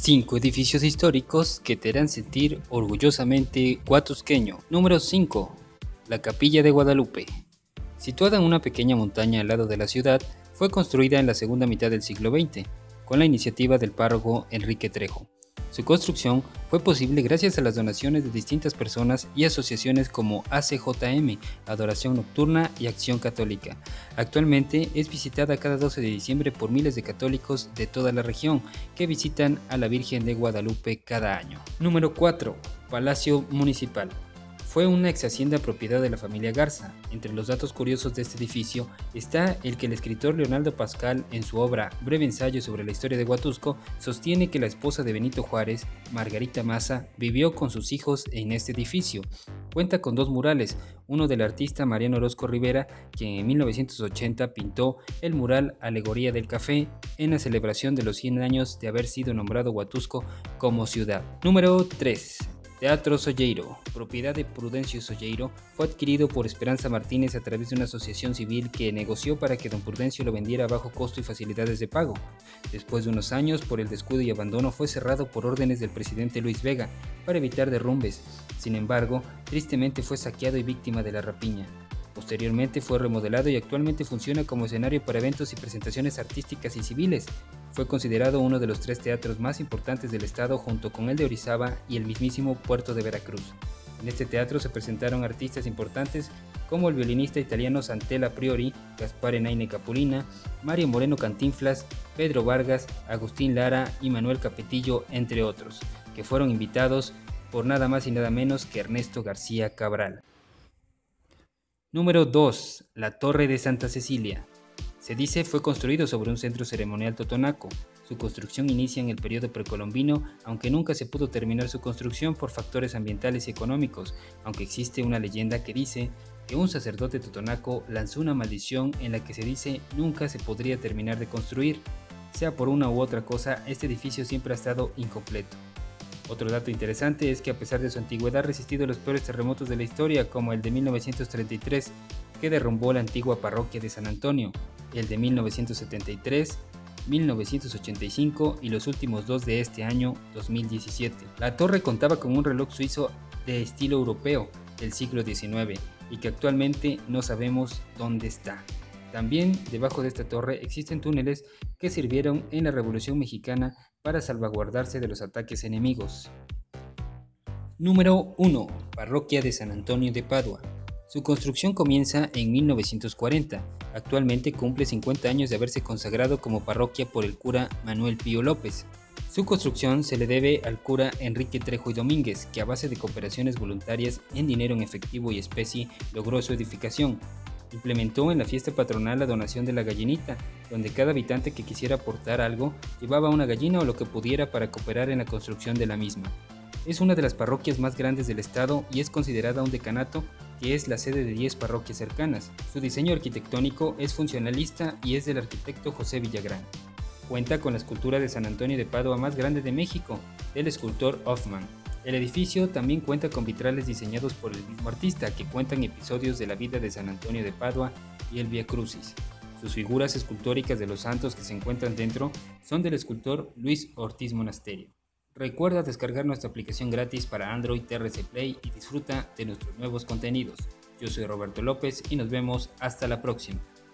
5 edificios históricos que te harán sentir orgullosamente guatusqueño. Número 5. La Capilla de Guadalupe. Situada en una pequeña montaña al lado de la ciudad, fue construida en la segunda mitad del siglo XX, con la iniciativa del párroco Enrique Trejo. Su construcción fue posible gracias a las donaciones de distintas personas y asociaciones como ACJM, Adoración Nocturna y Acción Católica. Actualmente es visitada cada 12 de diciembre por miles de católicos de toda la región que visitan a la Virgen de Guadalupe cada año. Número 4. Palacio Municipal. Fue una ex hacienda propiedad de la familia Garza. Entre los datos curiosos de este edificio está el que el escritor Leonardo Pascal, en su obra Breve ensayo sobre la historia de Huatusco, sostiene que la esposa de Benito Juárez, Margarita Maza, vivió con sus hijos en este edificio. Cuenta con 2 murales, uno del artista Mariano Orozco Rivera, quien en 1980 pintó el mural Alegoría del Café en la celebración de los 100 años de haber sido nombrado Huatusco como ciudad. Número 3. Teatro Solleiro, propiedad de Prudencio Solleiro, fue adquirido por Esperanza Martínez a través de una asociación civil que negoció para que don Prudencio lo vendiera a bajo costo y facilidades de pago. Después de unos años, por el descuido y abandono, fue cerrado por órdenes del presidente Luis Vega para evitar derrumbes. Sin embargo, tristemente fue saqueado y víctima de la rapiña. Posteriormente fue remodelado y actualmente funciona como escenario para eventos y presentaciones artísticas y civiles. Fue considerado uno de los 3 teatros más importantes del estado junto con el de Orizaba y el mismísimo Puerto de Veracruz. En este teatro se presentaron artistas importantes como el violinista italiano Santella Priori, Gaspar Enaine Capulina, Mario Moreno Cantinflas, Pedro Vargas, Agustín Lara y Manuel Capetillo, entre otros, que fueron invitados por nada más y nada menos que Ernesto García Cabral. Número 2. La Torre de Santa Cecilia. Se dice fue construido sobre un centro ceremonial totonaco. Su construcción inicia en el periodo precolombino, aunque nunca se pudo terminar su construcción por factores ambientales y económicos, aunque existe una leyenda que dice que un sacerdote totonaco lanzó una maldición en la que se dice nunca se podría terminar de construir. Sea por una u otra cosa, este edificio siempre ha estado incompleto. Otro dato interesante es que a pesar de su antigüedad ha resistido los peores terremotos de la historia, como el de 1933, que derrumbó la antigua parroquia de San Antonio, el de 1973, 1985 y los últimos 2 de este año 2017. La torre contaba con un reloj suizo de estilo europeo del siglo XIX y que actualmente no sabemos dónde está. También debajo de esta torre existen túneles que sirvieron en la Revolución Mexicana para salvaguardarse de los ataques enemigos. Número 1. Parroquia de San Antonio de Padua. Su construcción comienza en 1940. Actualmente cumple 50 años de haberse consagrado como parroquia por el cura Manuel Pío López. Su construcción se le debe al cura Enrique Trejo y Domínguez, que a base de cooperaciones voluntarias en dinero en efectivo y especie logró su edificación. Implementó en la fiesta patronal la donación de la gallinita, donde cada habitante que quisiera aportar algo llevaba una gallina o lo que pudiera para cooperar en la construcción de la misma. Es una de las parroquias más grandes del estado y es considerada un decanato que es la sede de 10 parroquias cercanas. Su diseño arquitectónico es funcionalista y es del arquitecto José Villagrán. Cuenta con la escultura de San Antonio de Padua más grande de México, del escultor Hoffman. El edificio también cuenta con vitrales diseñados por el mismo artista que cuentan episodios de la vida de San Antonio de Padua y el Vía Crucis. Sus figuras escultóricas de los santos que se encuentran dentro son del escultor Luis Ortiz Monasterio. Recuerda descargar nuestra aplicación gratis para Android TRC Play y disfruta de nuestros nuevos contenidos. Yo soy Roberto López y nos vemos hasta la próxima.